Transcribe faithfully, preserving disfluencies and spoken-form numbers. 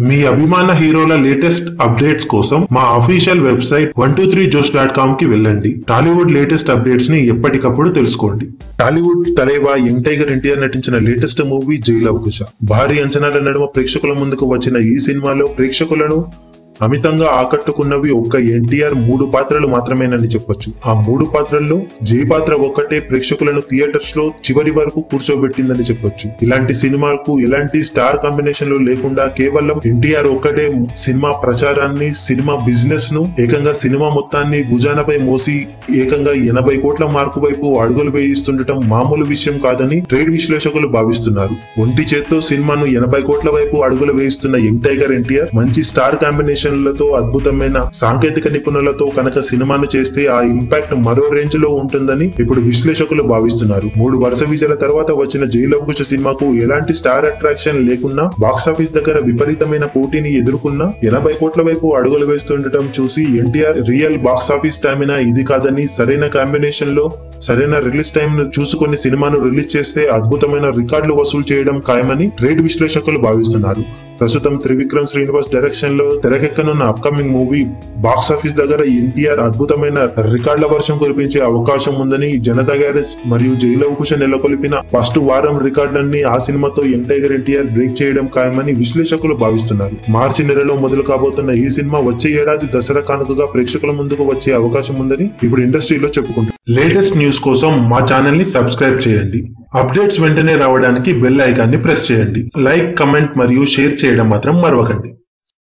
మీ అభిమాన హీరోల latest updates కోసం మా official website one two three josh dot com కి వెళ్ళండి. టాలీవుడ్ లేటెస్ట్ అప్డేట్స్ ని ఎప్పటికప్పుడు తెలుసుకోండి. Tollywood Thalaiva young tiger NTR నటించిన లేటెస్ట్ మూవీ జై లవ కుశ. భారీ అంచనాల నడుమ ప్రేక్షకుల ముందుకు వచ్చిన ఈ సినిమాలో ప్రేక్షకులను అమితంగా ఆకట్టుకున్నవి ఒక్క ఎన్టీఆర్ మూడు పాత్రలు మాత్రమేనని చెప్పొచ్చు. ఆ మూడు పాత్రల్లో జై పాత్ర ఒక్కటే ప్రేక్షకులను థియేటర్స్ లో చివరి వరకు కూర్చోబెట్టిందని చెప్పొచ్చు. ఇలాంటి సినిమాలకు ఎలాంటి స్టార్ కాంబినేషన్ లో లేకుండా కేవలం ఎన్టీఆర్ ఒక్కటే సినిమా ప్రచారాన్ని, సినిమా బిజినెస్ ను, ఏకంగా సినిమా మొత్తాన్ని భుజానపై మోసి ఏకంగా ఎనభై కోట్ల మార్కు వైపు అడుగులు వేయిస్తుండటం మామూలు విషయం కాదని ట్రేడ్ విశ్లేషకులు భావిస్తున్నారు. ఒంటి చేత్తో సినిమాను ఎనభై కోట్ల వైపు అడుగులు వేయిస్తున్న యంగ్ టైగర్ ఎన్టీఆర్ మంచి స్టార్ కాంబినేషన్ లతో అద్భుతమైన సాంకేతిక నిపుణులతో కనుక సినిమాను చేస్తే ఆ ఇంపాక్ట్ మరో రేంజ్ లో ఉంటుందని ఇప్పుడు విశ్లేషకులు భావిస్తున్నారు. మూడు వరుస విజయాల తర్వాత వచ్చిన జై లవ కుశ సినిమాకు ఎలాంటి స్టార్ అట్రాక్షన్ లేకున్నా బాక్సాఫీస్ దగ్గర విపరీతమైన పోటీని ఎదుర్కొన్న ఎనభై కోట్ల వైపు అడుగులు వేస్తుండటం చూసి ఎన్టీఆర్ రియల్ బాక్సాఫీస్ స్టామినా ఇది కాదని, సరైన కాంబినేషన్ లో సరైన రిలీజ్ టైం ను చూసుకుని సినిమాను రిలీజ్ చేస్తే అద్భుతమైన రికార్డులు వసూలు చేయడం ఖాయమని ట్రేడ్ విశ్లేషకులు భావిస్తున్నారు. ప్రస్తుతం త్రివిక్రమ్ శ్రీనివాస్ డైరెక్షన్ లో తెరకెక్కనున్న అప్కమింగ్ మూవీ బాక్సాఫీస్ దగ్గర ఎన్టీఆర్ అద్భుతమైన రికార్డుల వర్షం కురిపించే అవకాశం ఉందని, జనతా గ్యారేజ్ మరియు జై లవ కుశ నెలకొల్పిన ఫస్ట్ వారం రికార్డులన్నీ ఆ సినిమాతో యంగ్ టైగర్ ఎన్టీఆర్ బ్రేక్ చేయడం ఖాయమని విశ్లేషకులు భావిస్తున్నారు. మార్చి నెలలో మొదలు కాబోతున్న ఈ సినిమా వచ్చే ఏడాది దసరా కానుకగా ప్రేక్షకుల ముందుకు వచ్చే అవకాశం ఉందని ఇప్పుడు ఇండస్ట్రీలో చెప్పుకుంటారు. లేటెస్ట్ న్యూస్ కోసం మా ఛానల్ ని సబ్స్క్రైబ్ చేయండి. అప్డేట్స్ వెంటనే రావడానికి బెల్ ఐకాన్ ని ప్రెస్ చేయండి. లైక్, కమెంట్ మరియు షేర్ చేయడం మాత్రం మరవకండి.